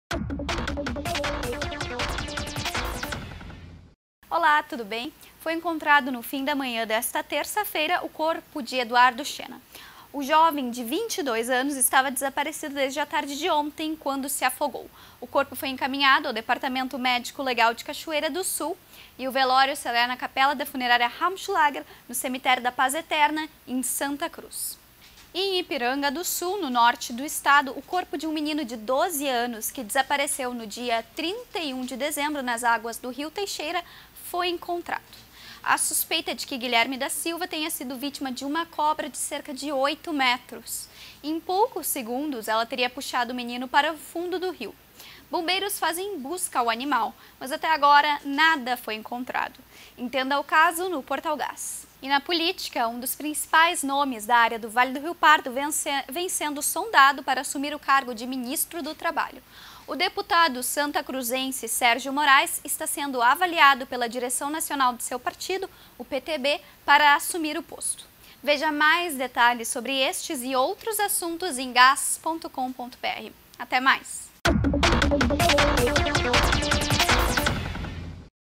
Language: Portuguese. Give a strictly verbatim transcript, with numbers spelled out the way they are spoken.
Olá, tudo bem? Foi encontrado no fim da manhã desta terça-feira o corpo de Eduardo Chena. O jovem de vinte e dois anos estava desaparecido desde a tarde de ontem, quando se afogou. O corpo foi encaminhado ao Departamento Médico Legal de Cachoeira do Sul e o velório será na capela da funerária Ramschlager, no cemitério da Paz Eterna, em Santa Cruz. E em Ipiranga do Sul, no norte do estado, o corpo de um menino de doze anos que desapareceu no dia trinta e um de dezembro nas águas do Rio Teixeira foi encontrado. A suspeita é de que Guilherme da Silva tenha sido vítima de uma cobra de cerca de oito metros. Em poucos segundos, ela teria puxado o menino para o fundo do rio. Bombeiros fazem busca ao animal, mas até agora nada foi encontrado. Entenda o caso no Portal Gás. E na política, um dos principais nomes da área do Vale do Rio Pardo vem sendo sondado para assumir o cargo de ministro do Trabalho. O deputado santacruzense Sérgio Moraes está sendo avaliado pela direção nacional do seu partido, o P T B, para assumir o posto. Veja mais detalhes sobre estes e outros assuntos em gás ponto com ponto br. Até mais!